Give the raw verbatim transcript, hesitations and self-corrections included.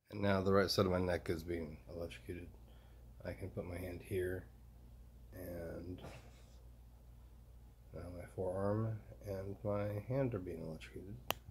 And now the right side of my neck is being electrocuted. I can put my hand here, and now my forearm and my hand are being electrocuted.